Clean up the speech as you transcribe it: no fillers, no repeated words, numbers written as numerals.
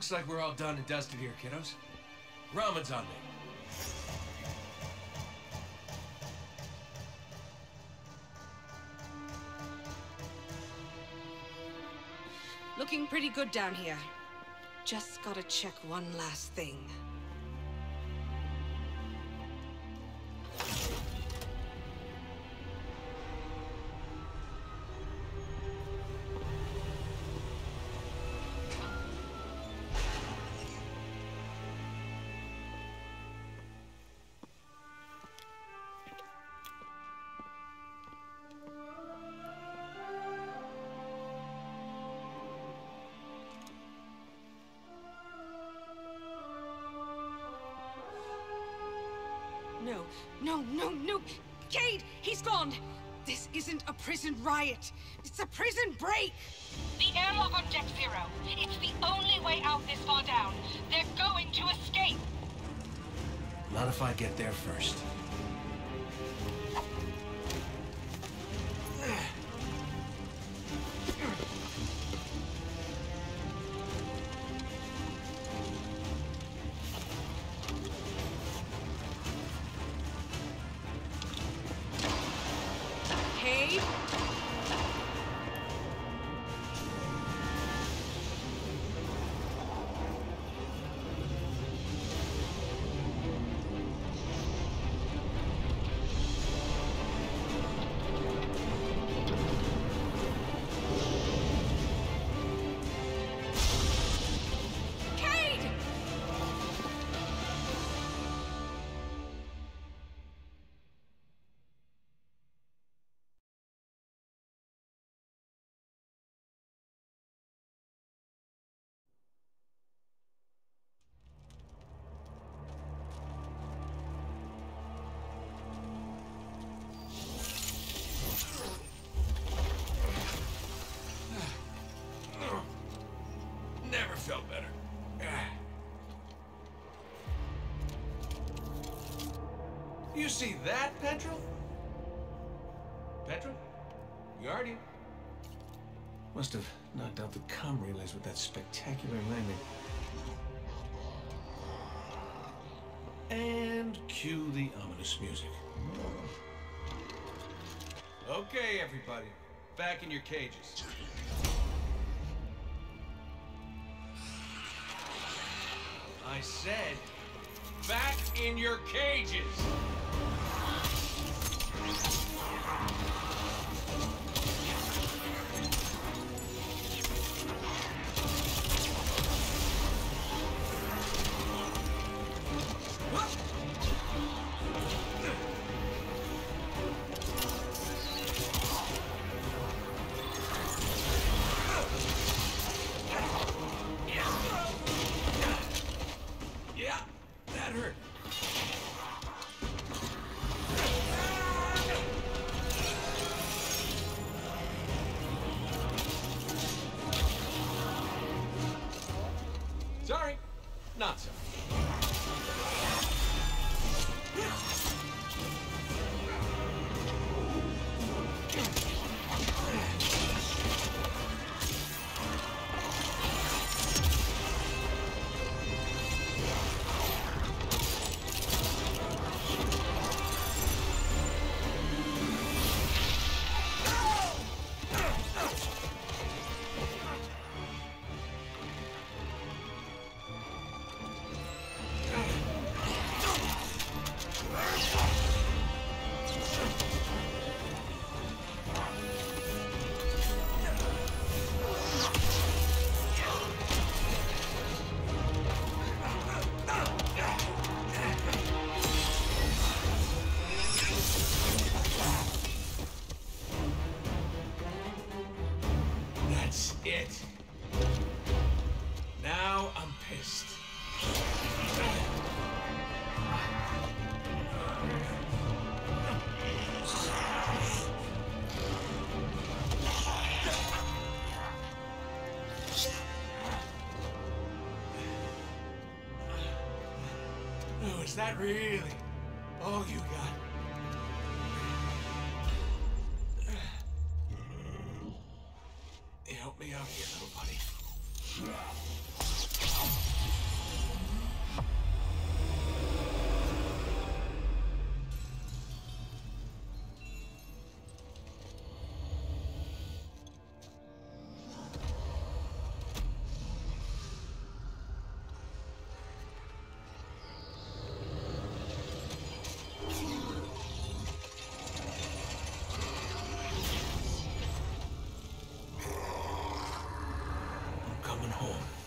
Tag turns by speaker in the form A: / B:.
A: Looks like we're all done and dusted here, kiddos. Ramen's on me.
B: Looking pretty good down here. Just gotta check one last thing. No! Cade! He's gone! This isn't a prison riot. It's a prison break!
C: The airlock on Deck Zero. It's the only way out this far down. They're going to escape!
A: Not if I get there first.
B: Cade?
A: Never felt better. You see that, Petrel? Petrel? Guardian? Must have knocked out the comm relays with that spectacular landing. And cue the ominous music. Okay, everybody. Back in your cages. I said, back in your cages! Yeah, that hurt. Sorry, not sorry. That's it. Now I'm pissed. Oh, is that really all you got? Help me out here, little buddy. home.